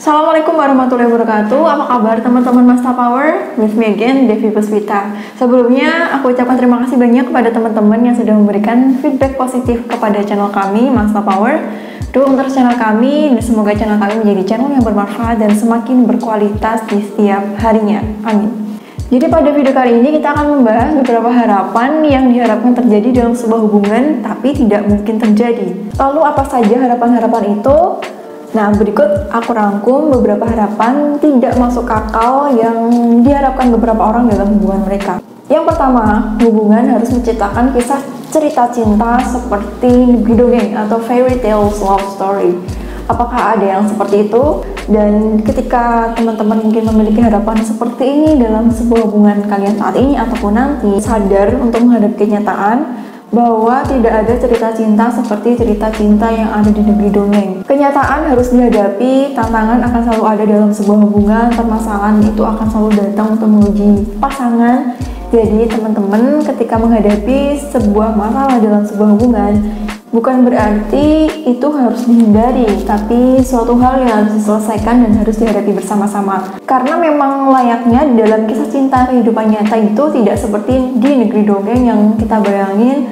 Assalamualaikum warahmatullahi wabarakatuh. Apa kabar teman-teman Masta Power? With me again, Devi Puspita. Sebelumnya, aku ucapkan terima kasih banyak kepada teman-teman yang sudah memberikan feedback positif kepada channel kami, Masta Power. Dukung terus channel kami, dan semoga channel kami menjadi channel yang bermanfaat dan semakin berkualitas di setiap harinya. Amin. Jadi pada video kali ini kita akan membahas beberapa harapan yang diharapkan terjadi dalam sebuah hubungan, tapi tidak mungkin terjadi. Lalu apa saja harapan-harapan itu? Nah, berikut aku rangkum beberapa harapan tidak masuk akal yang diharapkan beberapa orang dalam hubungan mereka. Yang pertama, hubungan harus menciptakan kisah cerita cinta seperti negeri dongeng atau fairy tales love story. Apakah ada yang seperti itu? Dan ketika teman-teman mungkin memiliki harapan seperti ini dalam sebuah hubungan kalian saat ini ataupun nanti, sadar untuk menghadapi kenyataan bahwa tidak ada cerita cinta seperti cerita cinta yang ada di negeri dongeng. Kenyataan harus dihadapi, tantangan akan selalu ada dalam sebuah hubungan, permasalahan itu akan selalu datang untuk menguji pasangan. Jadi teman-teman ketika menghadapi sebuah masalah dalam sebuah hubungan, bukan berarti itu harus dihindari, tapi suatu hal yang harus diselesaikan dan harus dihadapi bersama-sama. Karena memang layaknya dalam kisah cinta kehidupan nyata itu tidak seperti di negeri dongeng yang kita bayangin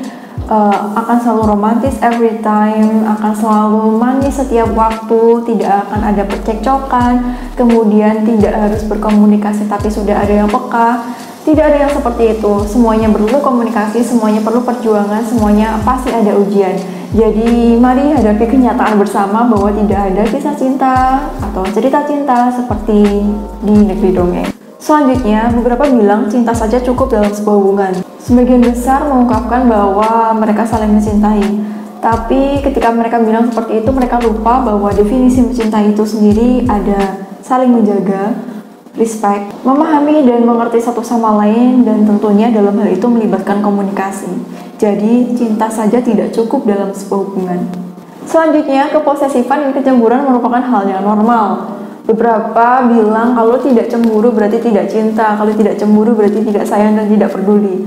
akan selalu romantis every time, akan selalu manis setiap waktu, tidak akan ada percekcokan, kemudian tidak harus berkomunikasi tapi sudah ada yang peka. Tidak ada yang seperti itu, semuanya perlu komunikasi, semuanya perlu perjuangan, semuanya pasti ada ujian. Jadi mari hadapi kenyataan bersama bahwa tidak ada kisah cinta atau cerita cinta seperti di negeri dongeng. Selanjutnya, beberapa bilang cinta saja cukup dalam sebuah hubungan. Sebagian besar mengungkapkan bahwa mereka saling mencintai. Tapi ketika mereka bilang seperti itu, mereka lupa bahwa definisi mencintai itu sendiri ada saling menjaga, respect, memahami dan mengerti satu sama lain, dan tentunya dalam hal itu melibatkan komunikasi. Jadi, cinta saja tidak cukup dalam sebuah hubungan. Selanjutnya, keposesifan dan kecemburuan merupakan hal yang normal. Beberapa bilang kalau tidak cemburu berarti tidak cinta, kalau tidak cemburu berarti tidak sayang dan tidak peduli.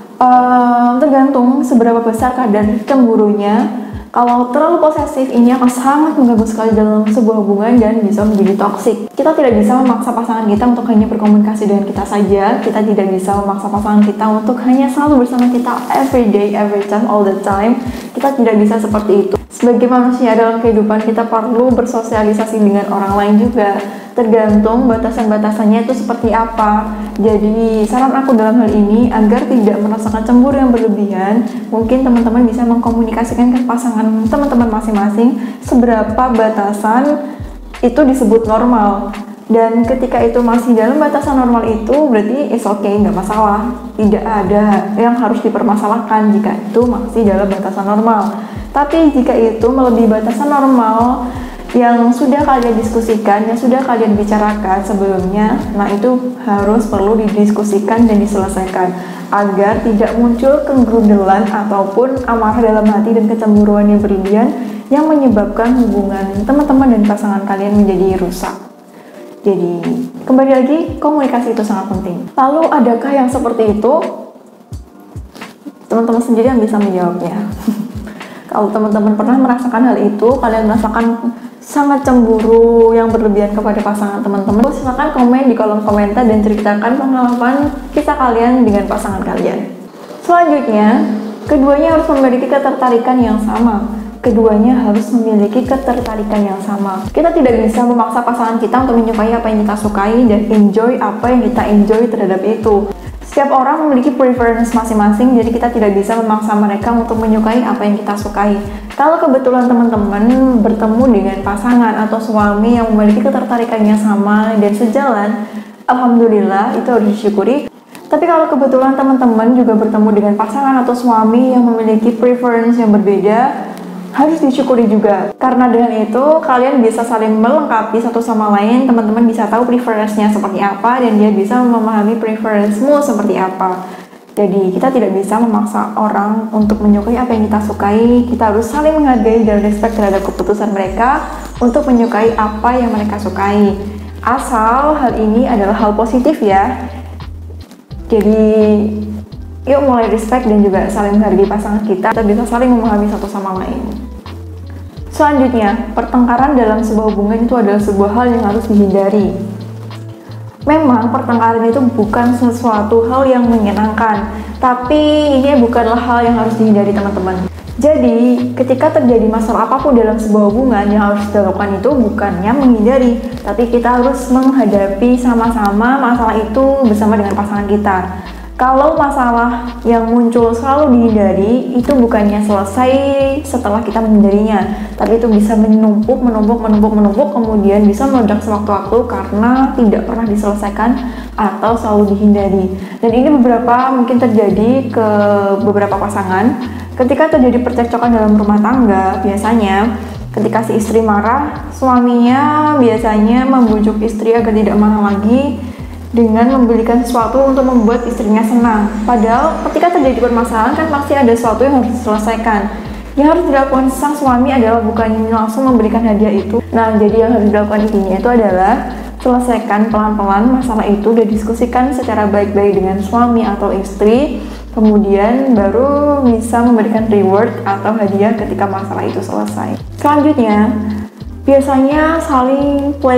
Tergantung seberapa besar kadar cemburunya. Kalau terlalu posesif, ini akan sangat mengganggu sekali dalam sebuah hubungan dan bisa menjadi toksik. Kita tidak bisa memaksa pasangan kita untuk hanya berkomunikasi dengan kita saja. Kita tidak bisa memaksa pasangan kita untuk hanya selalu bersama kita every day, every time, all the time. Kita tidak bisa seperti itu. Sebagai manusia dalam kehidupan, kita perlu bersosialisasi dengan orang lain juga. Tergantung batasan-batasannya itu seperti apa. Jadi saran aku dalam hal ini, agar tidak merasakan cemburu yang berlebihan, mungkin teman-teman bisa mengkomunikasikan ke pasangan teman-teman masing-masing seberapa batasan itu disebut normal. Dan ketika itu masih dalam batasan normal itu, berarti it's okay, nggak masalah. Tidak ada yang harus dipermasalahkan jika itu masih dalam batasan normal. Tapi jika itu melebihi batasan normal yang sudah kalian diskusikan, yang sudah kalian bicarakan sebelumnya, nah itu harus perlu didiskusikan dan diselesaikan agar tidak muncul kegerudelan ataupun amarah dalam hati dan kecemburuan yang berlebihan yang menyebabkan hubungan teman-teman dan pasangan kalian menjadi rusak. Jadi kembali lagi, komunikasi itu sangat penting. Lalu adakah yang seperti itu? Teman-teman sendiri yang bisa menjawabnya. Kalau teman-teman pernah merasakan hal itu, kalian merasakan sangat cemburu yang berlebihan kepada pasangan teman-teman, silahkan komen di kolom komentar dan ceritakan pengalaman kisah kalian dengan pasangan kalian. Selanjutnya, keduanya harus memiliki ketertarikan yang sama. Keduanya harus memiliki ketertarikan yang sama. Kita tidak bisa memaksa pasangan kita untuk menyukai apa yang kita sukai dan enjoy apa yang kita enjoy terhadap itu. Setiap orang memiliki preference masing-masing, jadi kita tidak bisa memaksa mereka untuk menyukai apa yang kita sukai. Kalau kebetulan teman-teman bertemu dengan pasangan atau suami yang memiliki ketertarikan yang sama dan sejalan, alhamdulillah, itu harus disyukuri. Tapi kalau kebetulan teman-teman juga bertemu dengan pasangan atau suami yang memiliki preference yang berbeda, harus disyukuri juga. Karena dengan itu kalian bisa saling melengkapi satu sama lain. Teman-teman bisa tahu preference-nya seperti apa dan dia bisa memahami preference-mu seperti apa. Jadi kita tidak bisa memaksa orang untuk menyukai apa yang kita sukai. Kita harus saling menghargai dan respect terhadap keputusan mereka untuk menyukai apa yang mereka sukai. Asal hal ini adalah hal positif ya. Jadi yuk mulai respect dan juga saling menghargai pasangan kita bisa saling memahami satu sama lain. Selanjutnya, pertengkaran dalam sebuah hubungan itu adalah sebuah hal yang harus dihindari. Memang pertengkaran itu bukan sesuatu hal yang menyenangkan, tapi ini bukanlah hal yang harus dihindari teman-teman. Jadi, ketika terjadi masalah apapun dalam sebuah hubungan, yang harus dilakukan itu bukannya menghindari, tapi kita harus menghadapi sama-sama masalah itu bersama dengan pasangan kita. Kalau masalah yang muncul selalu dihindari, itu bukannya selesai setelah kita menghindarinya, tapi itu bisa menumpuk, kemudian bisa meledak sewaktu-waktu karena tidak pernah diselesaikan atau selalu dihindari. Dan ini mungkin terjadi ke beberapa pasangan. Ketika terjadi percekcokan dalam rumah tangga, biasanya ketika si istri marah, suaminya biasanya membujuk istri agar tidak marah lagi dengan membelikan sesuatu untuk membuat istrinya senang. Padahal ketika terjadi permasalahan kan pasti ada sesuatu yang harus diselesaikan. Yang harus dilakukan sang suami adalah bukan langsung memberikan hadiah itu. Nah, jadi yang harus dilakukan intinya itu adalah selesaikan pelan-pelan masalah itu dan diskusikan secara baik-baik dengan suami atau istri. Kemudian baru bisa memberikan reward atau hadiah ketika masalah itu selesai. Selanjutnya, biasanya saling play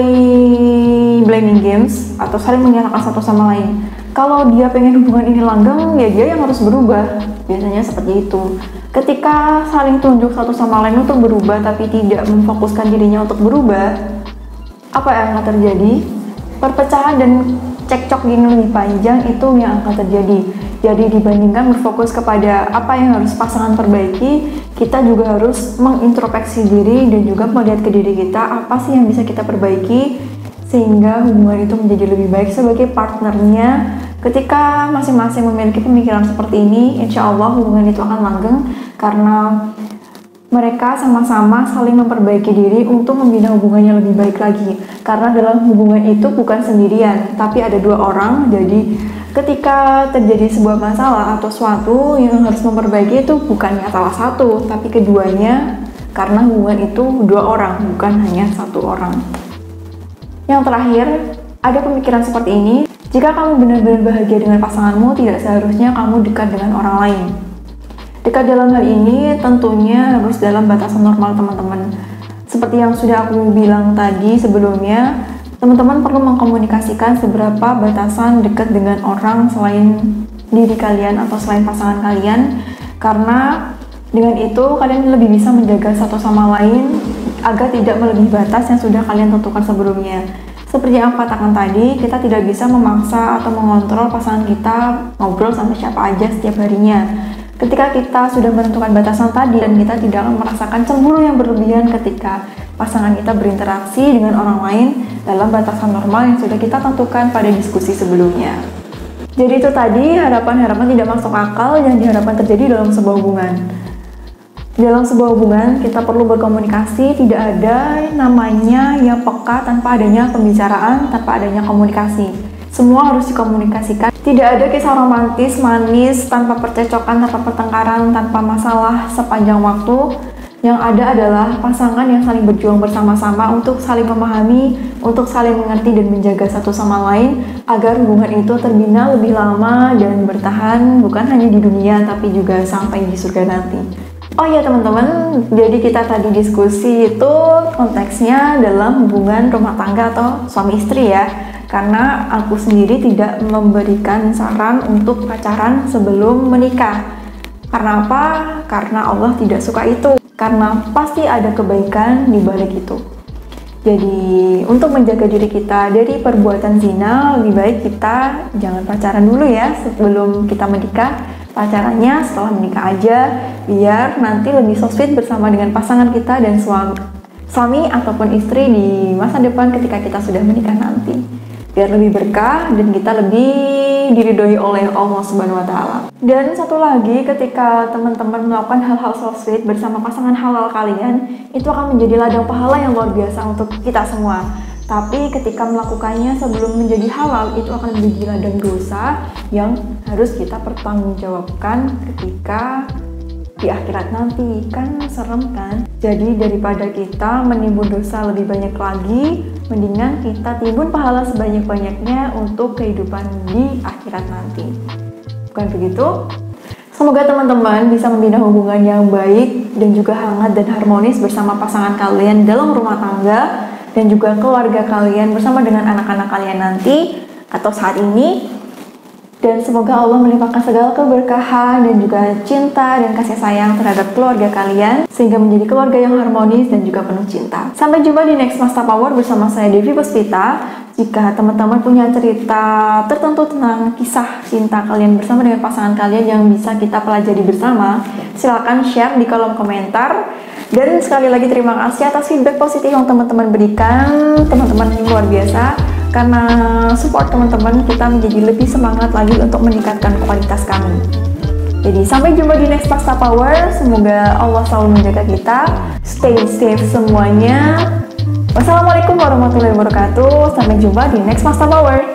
blaming games atau saling menyalahkan satu sama lain. Kalau dia pengen hubungan ini langgeng, ya dia yang harus berubah. Biasanya seperti itu. Ketika saling tunjuk satu sama lain untuk berubah tapi tidak memfokuskan dirinya untuk berubah, apa yang akan terjadi? Perpecahan dan cekcok yang lebih panjang itu yang akan terjadi. Jadi dibandingkan berfokus kepada apa yang harus pasangan perbaiki, kita juga harus mengintrospeksi diri dan juga melihat ke diri kita apa sih yang bisa kita perbaiki sehingga hubungan itu menjadi lebih baik sebagai partnernya. Ketika masing-masing memiliki pemikiran seperti ini, insya Allah hubungan itu akan langgeng karena mereka sama-sama saling memperbaiki diri untuk membina hubungannya lebih baik lagi. Karena dalam hubungan itu bukan sendirian, tapi ada dua orang. Jadi ketika terjadi sebuah masalah atau sesuatu yang harus memperbaiki itu bukannya salah satu, tapi keduanya, karena hubungan itu dua orang, bukan hanya satu orang. Yang terakhir, ada pemikiran seperti ini, jika kamu benar-benar bahagia dengan pasanganmu, tidak seharusnya kamu dekat dengan orang lain. Dekat dalam hal ini tentunya harus dalam batasan normal teman-teman. Seperti yang sudah aku bilang tadi sebelumnya, teman-teman perlu mengkomunikasikan seberapa batasan dekat dengan orang selain diri kalian atau selain pasangan kalian, karena dengan itu kalian lebih bisa menjaga satu sama lain agar tidak melebihi batas yang sudah kalian tentukan sebelumnya. Seperti yang aku katakan tadi, kita tidak bisa memaksa atau mengontrol pasangan kita ngobrol sama siapa aja setiap harinya. Ketika kita sudah menentukan batasan tadi dan kita tidak akan merasakan cemburu yang berlebihan ketika pasangan kita berinteraksi dengan orang lain dalam batasan normal yang sudah kita tentukan pada diskusi sebelumnya. Jadi itu tadi harapan-harapan tidak masuk akal yang diharapkan terjadi dalam sebuah hubungan. Dalam sebuah hubungan kita perlu berkomunikasi, tidak ada namanya yang peka tanpa adanya pembicaraan, tanpa adanya komunikasi. Semua harus dikomunikasikan. Tidak ada kisah romantis, manis, tanpa percecokan, tanpa pertengkaran, tanpa masalah sepanjang waktu. Yang ada adalah pasangan yang saling berjuang bersama-sama untuk saling memahami, untuk saling mengerti dan menjaga satu sama lain agar hubungan itu terbina lebih lama dan bertahan bukan hanya di dunia tapi juga sampai di surga nanti. Oh iya teman-teman, jadi kita tadi diskusi itu konteksnya dalam hubungan rumah tangga atau suami istri ya. Karena aku sendiri tidak memberikan saran untuk pacaran sebelum menikah. Karena apa? Karena Allah tidak suka itu. Karena pasti ada kebaikan di balik itu. Jadi untuk menjaga diri kita dari perbuatan zina, lebih baik kita jangan pacaran dulu ya sebelum kita menikah. Pacarannya setelah menikah aja, biar nanti lebih so sweet bersama dengan pasangan kita dan suami ataupun istri di masa depan ketika kita sudah menikah nanti. Biar lebih berkah dan kita lebih diridhoi oleh Allah Subhanahu wa Ta'ala. Dan satu lagi, ketika teman-teman melakukan hal-hal so sweet bersama pasangan halal kalian, itu akan menjadi ladang pahala yang luar biasa untuk kita semua. Tapi ketika melakukannya sebelum menjadi halal, itu akan menjadi ladang dosa yang harus kita pertanggungjawabkan ketika di akhirat nanti. Kan serem kan? Jadi daripada kita menimbun dosa lebih banyak lagi, mendingan kita timbun pahala sebanyak-banyaknya untuk kehidupan di akhirat nanti. Bukan begitu? Semoga teman-teman bisa membina hubungan yang baik dan juga hangat dan harmonis bersama pasangan kalian dalam rumah tangga dan juga keluarga kalian bersama dengan anak-anak kalian nanti atau saat ini. Dan semoga Allah melimpahkan segala keberkahan dan juga cinta dan kasih sayang terhadap keluarga kalian sehingga menjadi keluarga yang harmonis dan juga penuh cinta. Sampai jumpa di next Masta Power bersama saya Devi Puspita. Jika teman-teman punya cerita tertentu tentang kisah cinta kalian bersama dengan pasangan kalian yang bisa kita pelajari bersama, silakan share di kolom komentar. Dan sekali lagi terima kasih atas feedback positif yang teman-teman berikan. Teman-teman luar biasa, karena support teman-teman kita menjadi lebih semangat lagi untuk meningkatkan kualitas kami. Jadi sampai jumpa di next Masta Power. Semoga Allah selalu menjaga kita. Stay safe semuanya. Wassalamualaikum warahmatullahi wabarakatuh. Sampai jumpa di next Masta Power.